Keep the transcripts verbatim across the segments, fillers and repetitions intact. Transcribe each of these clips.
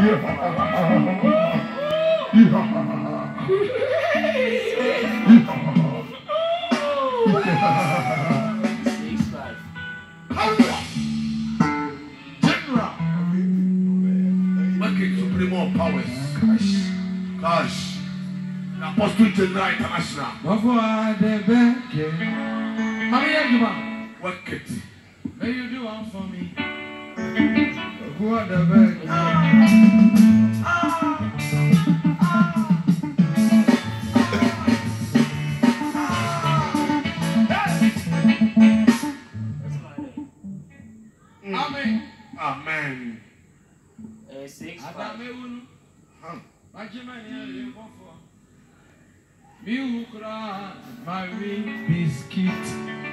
General. Working supreme powers. Gosh. Apostle General International. Work it. May you do one for me. Who are the best? Amen. Amen. Uh, six, five. You cry, my wing biscuit.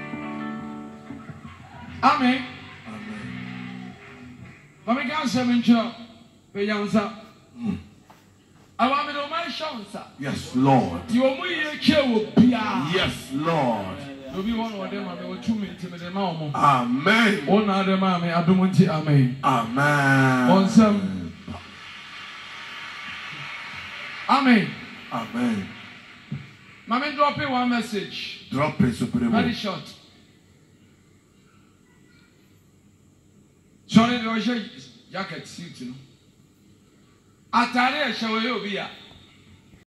Amen. Amen. Come again, seven chop. Pay your sir. I want me to my show, sir. Yes, Lord. You are muy chill. Yes, Lord. You be one of them, I will two minutes in the mouth. Amen. One other mammy, I don't want to. Amen. Amen. On some. Amen. Amen. Mammy, drop in one message. Drop it, Supreme. Very short. Sorry, there was your jacket suit, you know. Atare, shall we be here?